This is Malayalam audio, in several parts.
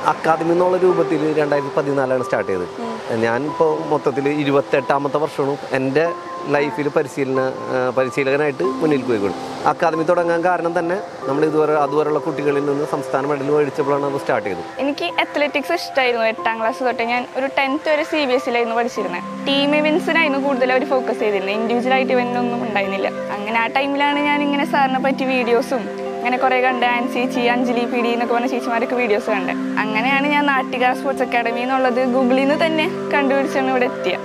അക്കാദമി എന്നുള്ള രൂപത്തിൽ 2014 സ്റ്റാർട്ട് ചെയ്തത്. ഞാനിപ്പോൾ മൊത്തത്തിൽ 28ാമത്തെ വർഷമാണ് എൻ്റെ ലൈഫിൽ പരിശീലകനായിട്ട് മുന്നിൽ പോയിക്കൊണ്ട്. അക്കാദമി തുടങ്ങാൻ കാരണം തന്നെ നമ്മൾ അതുവരെയുള്ള കുട്ടികളിൽ നിന്ന് സംസ്ഥാന മെഡൽ മേടിച്ചപ്പോഴാണ് അത് സ്റ്റാർട്ട് ചെയ്തത്. എനിക്ക് അത്ലറ്റിക്സ് ഇഷ്ടമായിരുന്നു. 8ാം ക്ലാസ് തൊട്ട് ഞാൻ ഒരു 10th വരെ CBSE-ലായിരുന്നു പഠിച്ചിരുന്നത്. ടീം ഇവൻസിനായിരുന്നു കൂടുതൽ അവർ ഫോക്കസ് ചെയ്തിരുന്നത്, ഇൻഡിവിജ്വലായിട്ട് ഇവൻ്റൊന്നും ഉണ്ടായിരുന്നില്ല. അങ്ങനെ ആ ടൈമിലാണ് ഞാൻ ഇങ്ങനെ സാറിനെ പറ്റി വീഡിയോസും അങ്ങനെ കുറേ കണ്ട്. ആൻസി, അഞ്ജലി PD എന്നൊക്കെ പറഞ്ഞ ചേച്ചിമാരൊക്കെ വീഡിയോസ് കണ്ട്. അങ്ങനെയാണ് ഞാൻ നാട്ടിക സ്പോർട്സ് അക്കാഡമി എന്നുള്ളത് ഗൂഗിളിൽ നിന്ന് തന്നെ കണ്ടുപിടിച്ചാണ് ഇവിടെ എത്തിയത്.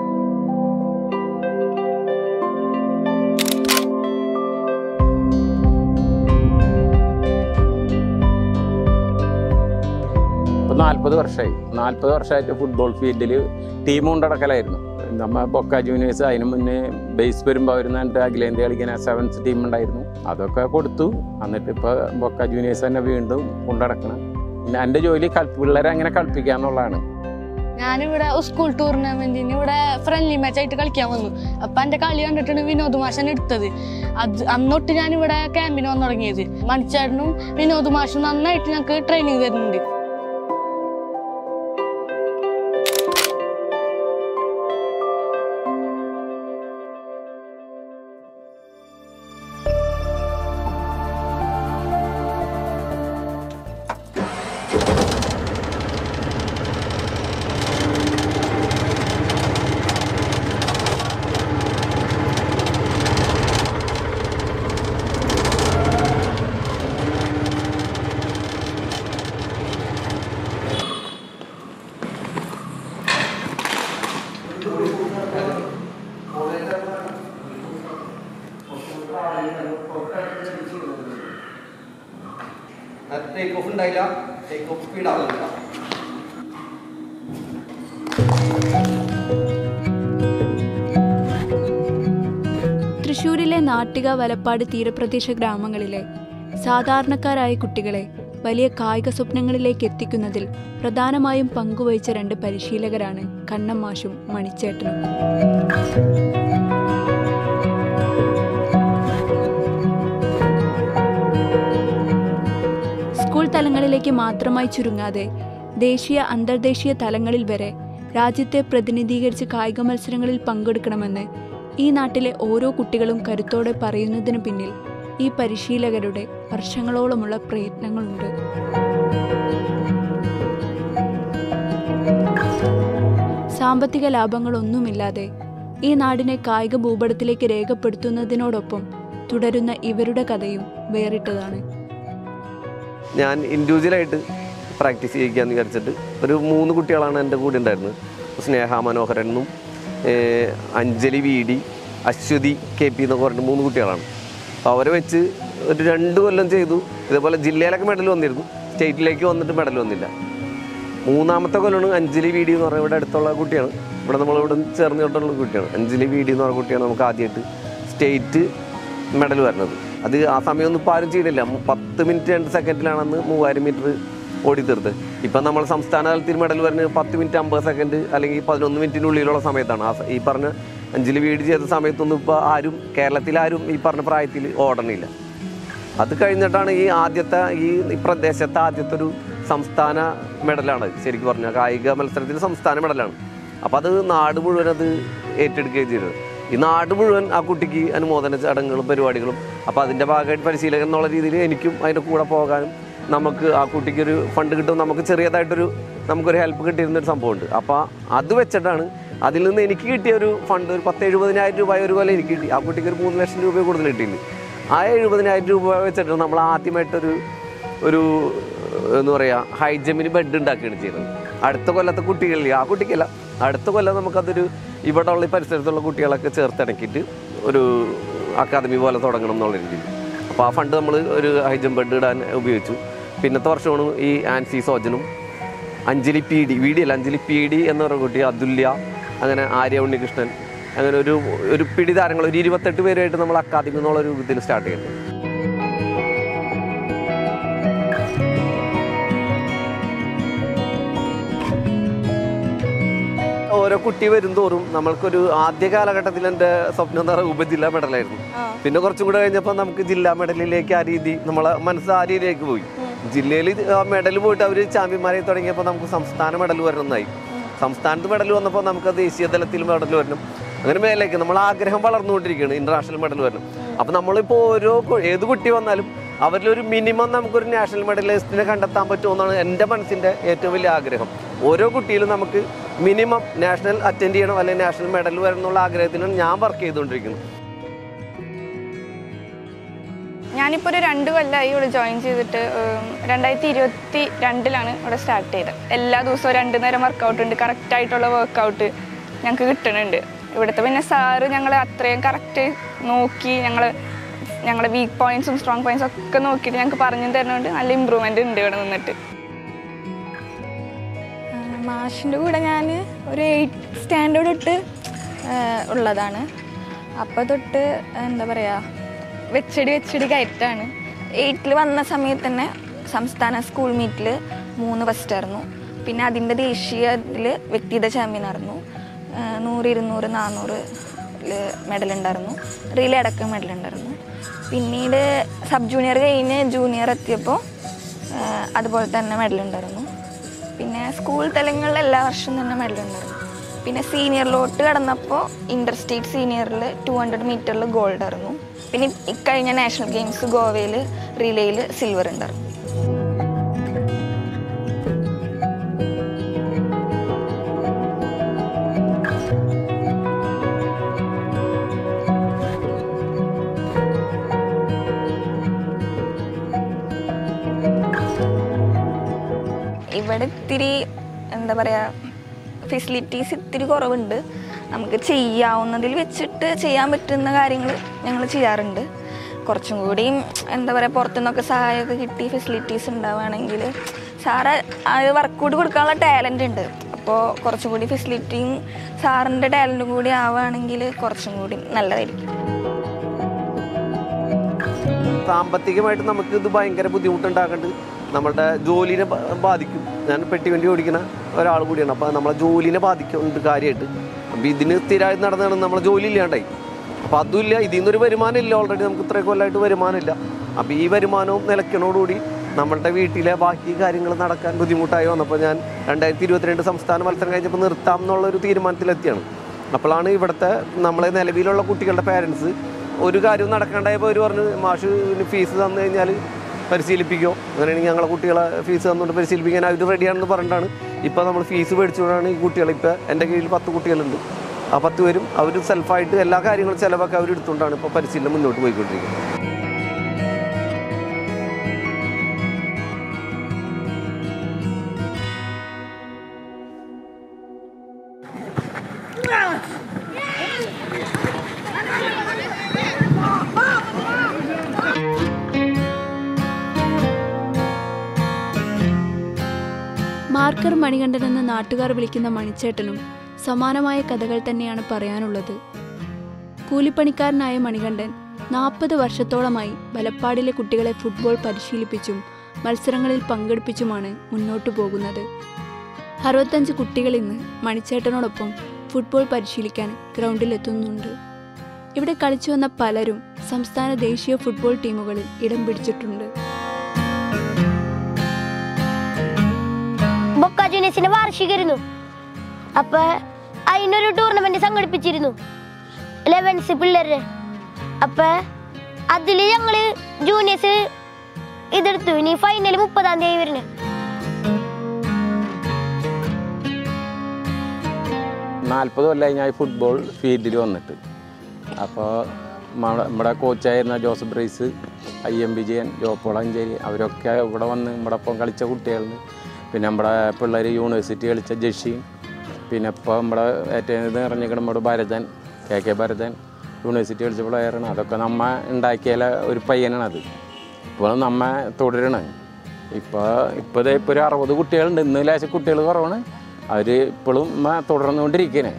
ഇപ്പോൾ 40 വർഷമായിട്ട് ഫുട്ബോൾ ഫീൽഡിൽ ടീം കൊണ്ടടക്കലായിരുന്നു. നമ്മൾ ബൊക്ക ജൂനിയേഴ്സ്, അതിന് മുന്നേ ബേസ് വരുമ്പോൾ വരുന്ന അഖിലേന്ത്യ കളിക്കുന്ന 7th ടീം ഉണ്ടായിരുന്നു. അതൊക്കെ കൊടുത്തു. എന്നിട്ട് ഇപ്പോൾ ബൊക്ക ജൂനിയേഴ്സ് തന്നെ വീണ്ടും കൊണ്ടടക്കണം. പിന്നെ എൻ്റെ ജോലി പിള്ളേരെ അങ്ങനെ കളിപ്പിക്കുക എന്നുള്ളതാണ്. ഞാനിവിടെ സ്കൂൾ ടൂർണമെന്റിന് ഇവിടെ ഫ്രണ്ട്ലി മാച്ച് ആയിട്ട് കളിക്കാൻ വന്നു. അപ്പം എൻ്റെ കളി കണ്ടിട്ടാണ് വിനോദ് മാഷൻ എടുത്തത്. അന്നൊട്ട് ഞാനിവിടെ ക്യാമ്പിന് വന്നു തുടങ്ങിയത്. മണിച്ചേട്ടനും വിനോദ് മാഷും നന്നായിട്ട് ഞങ്ങൾക്ക് ട്രെയിനിങ് തരുന്നുണ്ട്. ടേക്ക് ഓഫ് ഉണ്ടായില്ല, ടേക്ക് ഓഫ് സ്പീഡ് ആവുന്നില്ല. തൃശ്ശൂരിലെ നാട്ടിക, വലപ്പാട് തീരപ്രദേശ ഗ്രാമങ്ങളിലെ സാധാരണക്കാരായ കുട്ടികളെ വലിയ കായിക സ്വപ്നങ്ങളിലേക്ക് എത്തിക്കുന്നതിൽ പ്രധാനമായും പങ്കുവഹിച്ച 2 പരിശീലകരാണ് കണ്ണം മാഷും മണിച്ചേട്ടനും. സ്കൂൾ തലങ്ങളിലേക്ക് മാത്രമായി ചുരുങ്ങാതെ ദേശീയ അന്തർദേശീയ തലങ്ങളിൽ വരെ രാജ്യത്തെ പ്രതിനിധീകരിച്ച് കായിക മത്സരങ്ങളിൽ പങ്കെടുക്കണമെന്ന് ഈ നാട്ടിലെ ഓരോ കുട്ടികളും കരുത്തോടെ പറയുന്നതിന് പിന്നിൽ ഈ പരിശീലകരുടെ വർഷങ്ങളോളമുള്ള പ്രയത്നങ്ങളുണ്ട്. സാമ്പത്തിക ലാഭങ്ങളൊന്നുമില്ലാതെ ഈ നാടിനെ കായിക ഭൂപടത്തിലേക്ക് രേഖപ്പെടുത്തുന്നതിനോടൊപ്പം തുടരുന്ന ഇവരുടെ കഥയും വേറിട്ടതാണ്. ഞാൻ ഇൻഡിവിജ്വലായിട്ട് പ്രാക്ടീസ് ചെയ്യിക്കാമെന്ന് വിചാരിച്ചിട്ട് ഒരു 3 കുട്ടികളാണ് എൻ്റെ കൂടെ ഉണ്ടായിരുന്നത്. സ്നേഹ മനോഹരൻ എന്നും അഞ്ജലി VD, അശ്വതി KP എന്നൊക്കെ പറഞ്ഞിട്ട് 3 കുട്ടികളാണ്. അപ്പോൾ അവരെ വെച്ച് ഒരു 2 കൊല്ലം ചെയ്തു. ഇതേപോലെ ജില്ലയിലൊക്കെ മെഡൽ വന്നിരുന്നു, സ്റ്റേറ്റിലേക്ക് വന്നിട്ട് മെഡൽ വന്നില്ല. 3ാമത്തെ കൊല്ലമാണ് അഞ്ജലി VD എന്ന് പറഞ്ഞാൽ ഇവിടെ അടുത്തുള്ള കുട്ടിയാണ്. നമ്മളിവിടെ ചേർന്നിട്ടുള്ള കുട്ടിയാണ്. അഞ്ജലി VD എന്ന് പറഞ്ഞ കുട്ടിയാണ് നമുക്ക് ആദ്യമായിട്ട് സ്റ്റേറ്റ് മെഡൽ വരുന്നത്. അത് ആ സമയമൊന്നും ഇപ്പോൾ ആരും ചെയ്തില്ല. 10 മിനിറ്റ് 2 സെക്കൻഡിലാണെന്ന് 3000 മീറ്റർ ഓടിത്തീർത്ത്. ഇപ്പം നമ്മൾ സംസ്ഥാന തലത്തിൽ മെഡൽ വരുന്നത് 10 മിനിറ്റ് 50 സെക്കൻഡ് അല്ലെങ്കിൽ 11 മിനിറ്റിനുള്ളിലുള്ള സമയത്താണ്. ഈ പറഞ്ഞ അഞ്ജലി VD ചെയ്ത സമയത്തൊന്നും ഇപ്പോൾ കേരളത്തിലാരും ഈ പറഞ്ഞ പ്രായത്തിൽ ഓടണില്ല. അത് കഴിഞ്ഞിട്ടാണ് ഈ പ്രദേശത്തെ ആദ്യത്തെ ഒരു സംസ്ഥാന മെഡലാണ്. ശരിക്കും പറഞ്ഞാൽ കായിക മത്സരത്തിൽ സംസ്ഥാന മെഡലാണ്. അപ്പോൾ അത് നാട് മുഴുവൻ അത് ഏറ്റെടുക്കുകയും ചെയ്തത്. ഈ നാട് മുഴുവൻ ആ കുട്ടിക്ക് അനുമോദന ചടങ്ങുകളും പരിപാടികളും. അപ്പോൾ അതിൻ്റെ ഭാഗമായിട്ട് പരിശീലകൻ എന്നുള്ള രീതിയിൽ എനിക്കും അതിൻ്റെ കൂടെ പോകാനും നമുക്ക് ആ കുട്ടിക്കൊരു ഫണ്ട് കിട്ടും. നമുക്ക് ചെറിയതായിട്ടൊരു നമുക്കൊരു ഹെൽപ്പ് കിട്ടിയിരുന്നൊരു സംഭവമുണ്ട്. അപ്പോൾ അത് വെച്ചിട്ടാണ് അതിൽ നിന്ന് എനിക്ക് കിട്ടിയ ഒരു ഫണ്ട് ഒരു 10,000-70,000 രൂപ ഒരു പോലെ എനിക്ക് കിട്ടി. ആ കുട്ടിക്ക് ഒരു 3 ലക്ഷം രൂപ കൂടുതൽ കിട്ടിയില്ല. ആ 70,000 രൂപ വെച്ചിട്ട് നമ്മൾ ആദ്യമായിട്ടൊരു എന്താ പറയുക ഹൈ ജമ്പിന് ബെഡ് ഉണ്ടാക്കുകയാണ് ചെയ്യുന്നത്. അടുത്ത കൊല്ലത്തെ കുട്ടികളിൽ ആ കുട്ടിക്കല്ല, അടുത്ത കൊല്ലം നമുക്കതൊരു ഇവിടെ ഉള്ള പരിസരത്തുള്ള കുട്ടികളൊക്കെ ചേർത്തിണക്കിയിട്ട് ഒരു അക്കാദമി പോലെ തുടങ്ങണം എന്നുള്ള രീതിയിൽ. അപ്പോൾ ആ ഫണ്ട് നമ്മൾ ഒരു ഹൈ ജമ്പ് ബെഡ് ഇടാൻ ഉപയോഗിച്ചു. പിന്നത്തെ വർഷമാണ് ഈ ആൻസി സോജനും അഞ്ജലി അഞ്ജലി PD എന്ന് പറഞ്ഞ കുട്ടി, അതുല്യ, അങ്ങനെ ആര്യ ഉണ്ണികൃഷ്ണൻ, അങ്ങനെ ഒരു പിടി താരങ്ങൾ ഒരു 28 പേരായിട്ട് നമ്മൾ അക്കാദമി എന്നുള്ള രൂപത്തിൽ സ്റ്റാർട്ട് ചെയ്യുന്നത്. ഓരോ കുട്ടി വരും തോറും നമ്മൾക്കൊരു ആദ്യ കാലഘട്ടത്തിൽ എൻ്റെ സ്വപ്നം എന്ന് പറയുന്നത് ഉപജില്ലാ മെഡലായിരുന്നു. പിന്നെ കുറച്ചും കൂടെ കഴിഞ്ഞപ്പോൾ നമുക്ക് ജില്ലാ മെഡലിലേക്ക് ആ രീതി നമ്മളെ മനസ്സ് ആ രീതിയിലേക്ക് പോയി. ജില്ലയിൽ മെഡൽ പോയിട്ട് അവർ ചാമ്പ്യന്മാരായി തുടങ്ങിയപ്പോൾ നമുക്ക് സംസ്ഥാന മെഡൽ വരണമെന്നായി. സംസ്ഥാനത്ത് മെഡൽ വന്നപ്പോൾ നമുക്ക് ദേശീയ തലത്തിൽ മെഡൽ വരണം. അങ്ങനെ മേലേക്ക് നമ്മൾ ആഗ്രഹം വളർന്നുകൊണ്ടിരിക്കുകയാണ്, ഇൻ്റർനാഷണൽ മെഡൽ വരണം. അപ്പോൾ നമ്മളിപ്പോൾ ഏത് കുട്ടി വന്നാലും അവരിലൊരു മിനിമം നമുക്കൊരു നാഷണൽ മെഡലിസ്റ്റിനെ കണ്ടെത്താൻ പറ്റുമെന്നാണ് എൻ്റെ മനസ്സിൻ്റെ ഏറ്റവും വലിയ ആഗ്രഹം. ഓരോ കുട്ടിയിലും നമുക്ക് മിനിമം നാഷണൽ അറ്റൻഡ് ചെയ്യണം, അല്ലെങ്കിൽ നാഷണൽ മെഡൽ വരണം എന്നുള്ള ആഗ്രഹത്തിനാണ് ഞാൻ വർക്ക് ചെയ്തുകൊണ്ടിരിക്കുന്നത്. ഞാനിപ്പോൾ ഒരു 2 കൊല്ലമായി ഇവിടെ ജോയിൻ ചെയ്തിട്ട്. 2022 ഇവിടെ സ്റ്റാർട്ട് ചെയ്തത്. എല്ലാ ദിവസവും 2 നേരം വർക്കൗട്ട് ഉണ്ട്. കറക്റ്റായിട്ടുള്ള വർക്കൗട്ട് ഞങ്ങൾക്ക് കിട്ടുന്നുണ്ട് ഇവിടുത്തെ. പിന്നെ സാറ് ഞങ്ങൾ അത്രയും കറക്റ്റ് നോക്കി ഞങ്ങളുടെ വീക്ക് പോയിൻറ്റ്സും സ്ട്രോങ് പോയിൻറ്റ്സും ഒക്കെ നോക്കിയിട്ട് ഞങ്ങൾക്ക് പറഞ്ഞു തരുന്നുണ്ട്. നല്ല ഇമ്പ്രൂവ്മെൻ്റ് ഉണ്ട് ഇവിടെ നിന്നിട്ട്. മാഷിൻ്റെ കൂടെ ഞാൻ ഒരു 8th സ്റ്റാൻഡേർഡ് തൊട്ട് ഉള്ളതാണ്. അപ്പോൾ തൊട്ട് എന്താ പറയുക, വെച്ചടി കയറ്റാണ്. 8th വന്ന സമയത്ത് തന്നെ സംസ്ഥാന സ്കൂൾ മീറ്റിൽ 3 ഫസ്റ്റായിരുന്നു. പിന്നെ അതിൻ്റെ ദേശീയത്തിൽ വ്യക്തിഗത ചാമ്പ്യനായിരുന്നു. 100, 200, 400 മെഡലുണ്ടായിരുന്നു. റിലേ അടക്കം മെഡലുണ്ടായിരുന്നു. പിന്നീട് സബ് ജൂനിയർ കഴിഞ്ഞ് ജൂനിയർ എത്തിയപ്പോൾ അതുപോലെ തന്നെ മെഡലുണ്ടായിരുന്നു. പിന്നെ സ്കൂൾ തലങ്ങളിൽ എല്ലാ വർഷവും തന്നെ മെഡലുണ്ടായിരുന്നു. പിന്നെ സീനിയറിലോട്ട് കടന്നപ്പോൾ ഇൻ്റർ സ്റ്റേറ്റ് സീനിയറിൽ 200 മീറ്ററിൽ ഗോൾഡ് ആയിരുന്നു. പിന്നെ ഇക്കഴിഞ്ഞ നാഷണൽ ഗെയിംസ് ഗോവയിൽ റിലേയിൽ സിൽവർ ഉണ്ടായിരുന്നു. ഇവിടെ ഇത്തിരി എന്താ പറയുക, ഫെസിലിറ്റീസ് ഇത്തിരി കുറവുണ്ട്. നമുക്ക് ചെയ്യാവുന്നതിൽ വെച്ചിട്ട് ചെയ്യാൻ പറ്റുന്ന കാര്യങ്ങൾ ഞങ്ങൾ ചെയ്യാറുണ്ട്. കുറച്ചും കൂടിയും എന്താ പറയുക, പുറത്തുനിന്നൊക്കെ സഹായമൊക്കെ കിട്ടി ഫെസിലിറ്റീസ് ഉണ്ടാവുകയാണെങ്കിൽ. സാറ് അത് വർക്കൗട്ട് കൊടുക്കാനുള്ള ടാലൻ്റ് ഉണ്ട്. അപ്പോൾ കുറച്ചും കൂടി ഫെസിലിറ്റിയും സാറിൻ്റെ ടാലൻറ്റും കൂടി ആവുകയാണെങ്കിൽ കുറച്ചും കൂടി നല്ലതായിരിക്കും. സാമ്പത്തികമായിട്ട് നമുക്ക് ഇത് ഭയങ്കര ബുദ്ധിമുട്ടുണ്ടാക്കുന്നുണ്ട്. നമ്മുടെ ജോലിനെ ബാധിക്കും. ഞാൻ പെട്ടിവണ്ടി ഓടിക്കുന്ന ഒരാൾ കൂടിയാണ്. അപ്പോൾ നമ്മളെ ജോലിനെ ബാധിക്കുന്നുണ്ട് കാര്യമായിട്ട്. അപ്പോൾ ഇതിന് സ്ഥിരമായി നടന്നാണ് നമ്മളെ ജോലി ഇല്ലാണ്ടായി. അപ്പോൾ അതുമില്ല, ഇതിൽ നിന്നൊരു വരുമാനം ഇല്ല. ഓൾറെഡി നമുക്ക് ഇത്രയും കൊല്ലമായിട്ട് വരുമാനമില്ല. അപ്പോൾ ഈ വരുമാനവും നിലയ്ക്കണോടുകൂടി നമ്മളുടെ വീട്ടിലെ ബാക്കി കാര്യങ്ങൾ നടക്കാൻ ബുദ്ധിമുട്ടായി വന്നപ്പോൾ ഞാൻ 2022 സംസ്ഥാന മത്സരം കഴിഞ്ഞപ്പോൾ നിർത്താം എന്നുള്ളൊരു തീരുമാനത്തിലെത്തിയാണ്. അപ്പോഴാണ് ഇവിടുത്തെ നമ്മളെ നിലവിലുള്ള കുട്ടികളുടെ പാരൻസ് ഒരു കാര്യവും നടക്കാണ്ടായപ്പോൾ അവർ പറഞ്ഞു, മാഷ് ഫീസ് തന്നു കഴിഞ്ഞാൽ പരിശീലിപ്പിക്കുമോ, അങ്ങനെയാണെങ്കിൽ ഞങ്ങളെ കുട്ടികളെ ഫീസ് തന്നുകൊണ്ട് പരിശീലിപ്പിക്കാൻ അവർ റെഡിയാണെന്ന് പറഞ്ഞിട്ടാണ് ഇപ്പോൾ നമ്മൾ ഫീസ് മേടിച്ചുകൊണ്ടാണ് ഈ കുട്ടികൾ. ഇപ്പോൾ എൻ്റെ കീഴിൽ 10 കുട്ടികളുണ്ട്. ആ 10 പേരും അവർ സെൽഫായിട്ട് എല്ലാ കാര്യങ്ങളും ചിലവൊക്കെ അവർ എടുത്തുകൊണ്ടാണ് ഇപ്പോൾ പരിശീലനം മുന്നോട്ട് പോയിക്കൊണ്ടിരിക്കുന്നത്. മാർക്കർ മണികണ്ഠൻ എന്ന് നാട്ടുകാർ വിളിക്കുന്ന മണിച്ചേട്ടനും സമാനമായ കഥകൾ തന്നെയാണ് പറയാനുള്ളത്. കൂലിപ്പണിക്കാരനായ മണികണ്ഠൻ 40 വർഷത്തോളമായി വലപ്പാടിലെ കുട്ടികളെ ഫുട്ബോൾ പരിശീലിപ്പിച്ചും മത്സരങ്ങളിൽ പങ്കെടുപ്പിച്ചുമാണ് മുന്നോട്ടു പോകുന്നത്. 65 കുട്ടികൾ ഇന്ന് മണിച്ചേട്ടനോടൊപ്പം ഫുട്ബോൾ പരിശീലിക്കാൻ ഗ്രൗണ്ടിലെത്തുന്നുണ്ട്. ഇവിടെ കളിച്ചു വന്ന പലരും സംസ്ഥാന ദേശീയ ഫുട്ബോൾ ടീമുകളിൽ ഇടം പിടിച്ചിട്ടുണ്ട്. ബൊക്ക ജൂനിയേഴ്സിന്റെ വാർഷികമായിരുന്നു. അപ്പൊ അതിനൊരു ടൂർണമെന്റ് സംഘടിപ്പിച്ചിരുന്നു 11 പിള്ളേരുടെ. അപ്പൊ അതില് ഞങ്ങള് ജൂനിയേഴ്സ് ഇതെടുത്തു. ഇനി ഫൈനൽ 30-ാം തീയതി വരുന്നത്. 40 കൊല്ലമായി ഞാൻ ഫുട്ബോൾ ഫീൽഡിൽ വന്നിട്ട്. അപ്പോൾ നമ്മുടെ കോച്ചായിരുന്ന ജോസഫ് ബ്രൈസ്, IM വിജയൻ, ജോപ്പോളഞ്ചേരി അവരൊക്കെ ഇവിടെ വന്ന് നമ്മുടെ ഒപ്പം കളിച്ച കുട്ടികളുണ്ട്. പിന്നെ നമ്മുടെ പിള്ളേർ യൂണിവേഴ്സിറ്റി കളിച്ച ജഷീൻ, പിന്നെ ഇപ്പോൾ നമ്മുടെ ഏറ്റവും ഇത് ഇറങ്ങിക്കണം നമ്മുടെ ഭരതൻ, KK ഭരതൻ യൂണിവേഴ്സിറ്റി കളിച്ച പ്ലെയറാണ്. അതൊക്കെ നമ്മ ഉണ്ടാക്കിയാൽ ഒരു പയ്യനാണത്. ഇപ്പോൾ നമ്മ തുടരണം. ഇപ്പോൾ ഒരു 60 കുട്ടികളുണ്ട്. ഇന്ന് ലേശം കുട്ടികൾ കുറവാണ്. അവർ ഇപ്പോഴും തുടർന്നുകൊണ്ടിരിക്കുകയാണ്.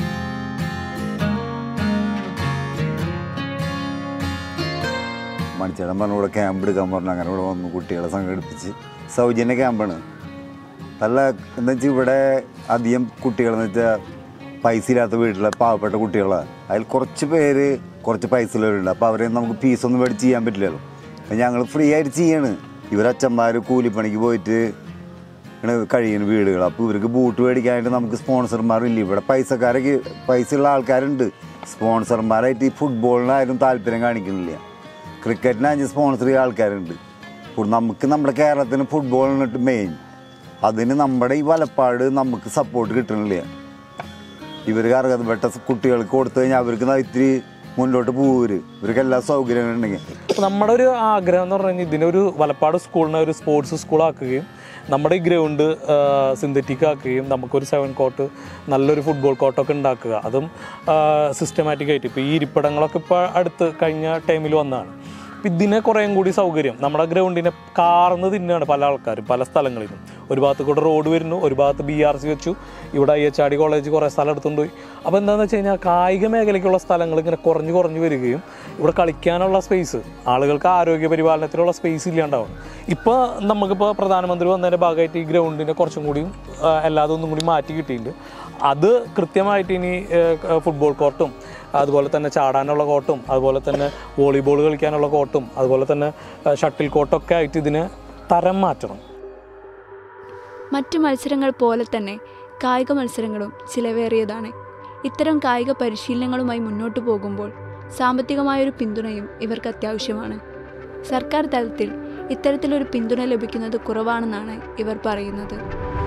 മണിച്ചേട്ടൻ പറഞ്ഞ ഇവിടെ ക്യാമ്പ് എടുക്കാൻ പറഞ്ഞു. അങ്ങനെ ഇവിടെ വന്നു കുട്ടികളെ സംഘടിപ്പിച്ച് സൗജന്യ ക്യാമ്പാണ്. നല്ല എന്താ വെച്ചാൽ ഇവിടെ അധികം കുട്ടികളെന്ന് വെച്ചാൽ പൈസ ഇല്ലാത്ത വീട്ടിലെ പാവപ്പെട്ട കുട്ടികളാണ്. അതിൽ കുറച്ച് പേര് കുറച്ച് പൈസ ഉള്ളവരുണ്ട്. അപ്പോൾ അവരെ നമുക്ക് ഫീസൊന്നും മേടിച്ച് ചെയ്യാൻ പറ്റില്ലല്ലോ. അപ്പം ഞങ്ങൾ ഫ്രീ ആയിട്ട് ചെയ്യാണ്. ഇവരച്ഛന്മാർ കൂലിപ്പണിക്ക് പോയിട്ട് കഴിയുന്ന വീടുകൾ. അപ്പോൾ ഇവർക്ക് ബൂട്ട് മേടിക്കാനായിട്ട് നമുക്ക് സ്പോൺസർമാരില്ല. ഇവിടെ പൈസയുള്ള ആൾക്കാരുണ്ട്. സ്പോൺസർമാരായിട്ട് ഈ ഫുട്ബോളിനായാലും താല്പര്യം കാണിക്കുന്നില്ല. ക്രിക്കറ്റിനായാലും സ്പോൺസർ ചെയ്യുന്ന ആൾക്കാരുണ്ട്. നമുക്ക് നമ്മുടെ കേരളത്തിന് ഫുട്ബോളിനിട്ട് മെയിൻ. അതിന് നമ്മുടെ ഈ വലപ്പാട് നമുക്ക് സപ്പോർട്ട് കിട്ടണില്ല. ഇവർക്ക് അർഹതപ്പെട്ട കുട്ടികൾക്ക് കൊടുത്തു കഴിഞ്ഞാൽ അവർക്ക് ഇത്തിരി മുന്നോട്ട് പോവര്. ഇവർക്ക് എല്ലാ സൗകര്യങ്ങളും ഉണ്ടെങ്കിൽ. നമ്മുടെ ഒരു ആഗ്രഹം എന്ന് പറഞ്ഞു കഴിഞ്ഞാൽ ഇതിനൊരു വലപ്പാട് സ്കൂളിനെ ഒരു സ്പോർട്സ് സ്കൂളാക്കുകയും നമ്മുടെ ഈ ഗ്രൗണ്ട് സിന്തറ്റിക് ആക്കുകയും നമുക്കൊരു 7 കോർട്ട് നല്ലൊരു ഫുട്ബോൾ കോർട്ടൊക്കെ ഉണ്ടാക്കുക. അതും സിസ്റ്റമാറ്റിക്കായിട്ട്. ഇപ്പോൾ ഈ ഇരിപ്പിടങ്ങളൊക്കെ ഇപ്പോൾ അടുത്ത് കഴിഞ്ഞ ടൈമിൽ വന്നതാണ്. അപ്പം ഇതിനെ കുറേയും കൂടി സൗകര്യം നമ്മുടെ ഗ്രൗണ്ടിനെ കാർന്ന് തിന്നാണ് പല ആൾക്കാരും പല സ്ഥലങ്ങളിൽ നിന്നും. ഒരു ഭാഗത്ത് കൂടെ റോഡ് വരുന്നു, ഒരു ഭാഗത്ത് BRC വെച്ചു, ഇവിടെ IHRD കോളേജ് കുറേ സ്ഥലം എടുത്തുകൊണ്ട് പോയി. അപ്പോൾ എന്താണെന്ന് വെച്ച് കഴിഞ്ഞാൽ കായിക മേഖലയ്ക്കുള്ള സ്ഥലങ്ങൾ ഇങ്ങനെ കുറഞ്ഞു വരികയും ഇവിടെ കളിക്കാനുള്ള സ്പേസ്, ആളുകൾക്ക് ആരോഗ്യ പരിപാലനത്തിനുള്ള സ്പേസ് ഇല്ലാണ്ടാവും. ഇപ്പോൾ നമുക്കിപ്പോൾ പ്രധാനമന്ത്രി വന്നതിൻ്റെ ഭാഗമായിട്ട് ഈ ഗ്രൗണ്ടിനെ കുറച്ചും കൂടി എല്ലാതും ഒന്നും കൂടി മാറ്റി കിട്ടിയിട്ടുണ്ട്. അത് കൃത്യമായിട്ട് ഇനി ഫുട്ബോൾ കോർട്ടും അതുപോലെ തന്നെ ചാടാനുള്ള കോർട്ടും അതുപോലെ തന്നെ വോളിബോൾ കളിക്കാനുള്ള കോർട്ടും അതുപോലെ തന്നെ ഷട്ടിൽ കോർട്ടൊക്കെ ആയിട്ട് ഇതിനെ തരം മാറ്റണം. മറ്റു മത്സരങ്ങൾ പോലെ തന്നെ കായിക മത്സരങ്ങളും ചിലവേറിയതാണ്. ഇത്തരം കായിക പരിശീലനങ്ങളുമായി മുന്നോട്ടു പോകുമ്പോൾ സാമ്പത്തികമായൊരു പിന്തുണയും ഇവർക്ക് അത്യാവശ്യമാണ്. സർക്കാർ തലത്തിൽ ഇത്തരത്തിലൊരു പിന്തുണ ലഭിക്കുന്നത് കുറവാണെന്നാണ് ഇവർ പറയുന്നത്.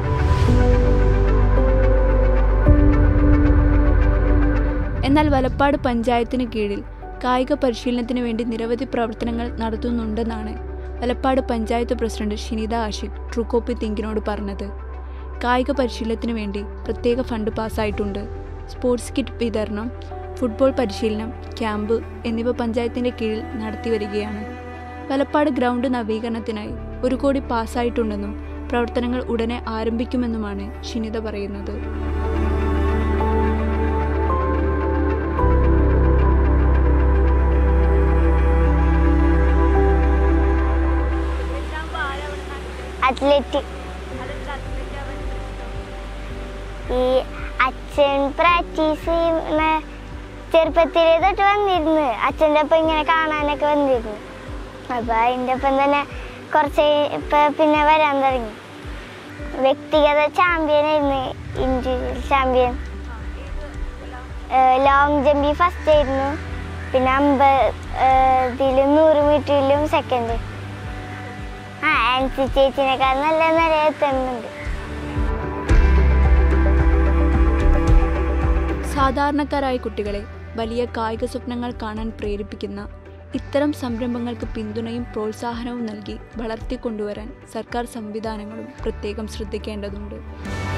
എന്നാൽ വലപ്പാട് പഞ്ചായത്തിന് കീഴിൽ കായിക പരിശീലനത്തിന് വേണ്ടി നിരവധി പ്രവർത്തനങ്ങൾ നടത്തുന്നുണ്ടെന്നാണ് Valappad panchayat president Shinitha Ashiq true copy തിങ്കിനോട് പറഞ്ഞത്. കായിക പരിശീലനത്തിന് വേണ്ടി പ്രത്യേക ഫണ്ട് പാസ്സായിട്ടുണ്ട്. സ്പോർട്സ് കിറ്റ് വിതരണം, ഫുട്ബോൾ പരിശീലനം, ക്യാമ്പ് എന്നിവ പഞ്ചായത്തിൻ്റെ കീഴിൽ നടത്തി വരികയാണ്. വലപ്പാട് ഗ്രൗണ്ട് നവീകരണത്തിനായി 1 കോടി പാസ്സായിട്ടുണ്ടെന്നും പ്രവർത്തനങ്ങൾ ഉടനെ ആരംഭിക്കുമെന്നുമാണ് ഷിനിത പറയുന്നത്. അത്ലറ്റ്. ഈ അച്ഛൻ പ്രാക്ടീസ് ചെയ്യുന്ന ചെറുപ്പത്തിലേ തൊട്ട് വന്നിരുന്നു. അച്ഛൻ്റെ ഒപ്പം ഇങ്ങനെ കാണാനൊക്കെ വന്നിരുന്നു. അപ്പോൾ അതിൻ്റെ ഒപ്പം തന്നെ കുറച്ച് ഇപ്പം പിന്നെ വരാൻ തുടങ്ങി. വ്യക്തിഗത ചാമ്പ്യനായിരുന്നു, ഇൻഡിവിജ്വൽ ചാമ്പ്യൻ. ലോങ് ജമ്പിൽ ഫസ്റ്റ് ആയിരുന്നു. പിന്നെ 50 100 മീറ്ററിലും സെക്കൻഡ്. ആൻസി ചേച്ചിനേക്കാൾ നല്ല നില എത്തുന്നുണ്ട്. സാധാരണക്കാരായ കുട്ടികളെ വലിയ കായിക സ്വപ്നങ്ങൾ കാണാൻ പ്രേരിപ്പിക്കുന്ന ഇത്തരം സംരംഭങ്ങൾക്ക് പിന്തുണയും പ്രോത്സാഹനവും നൽകി വളർത്തിക്കൊണ്ടുവരാൻ സർക്കാർ സംവിധാനങ്ങളും പ്രത്യേകം ശ്രദ്ധിക്കേണ്ടതുണ്ട്.